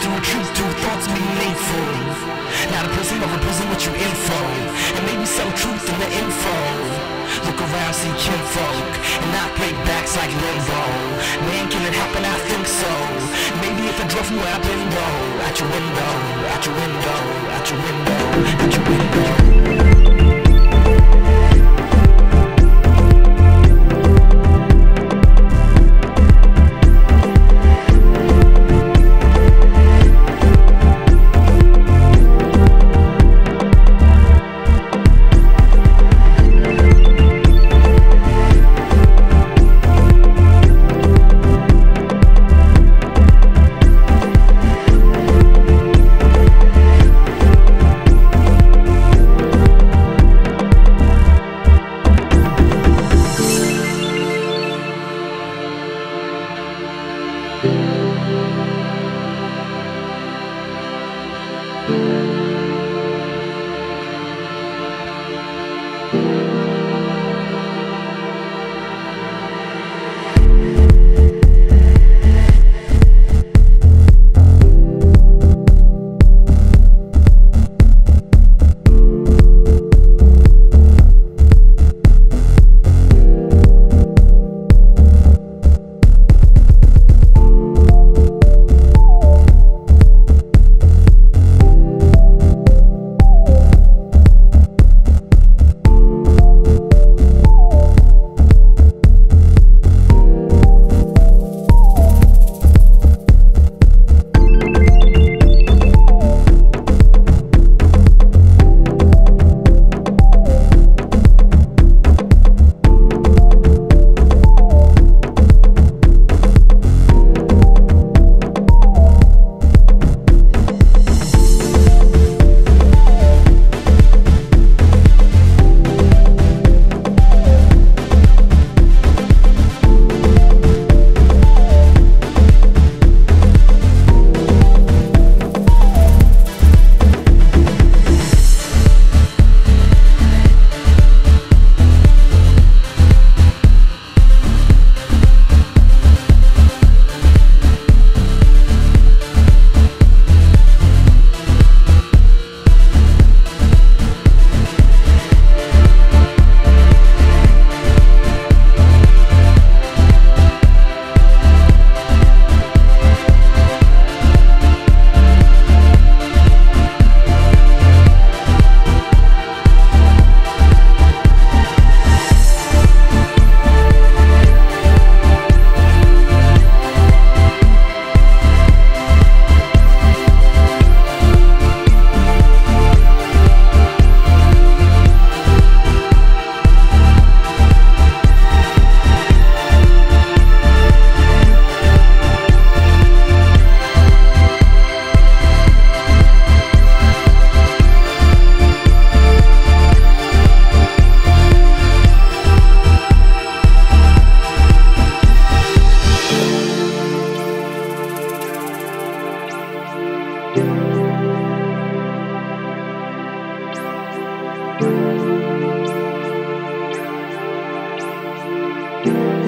to retreat to thoughts meaningful. Not a prison, but a prison with you info. And maybe some truth in the info. Look around, see kinfolk, and not break backs like limbo. Man, can it happen? I think so. Maybe if I drove from where I've been, though. Out your window, out your window, out your window, out your window. You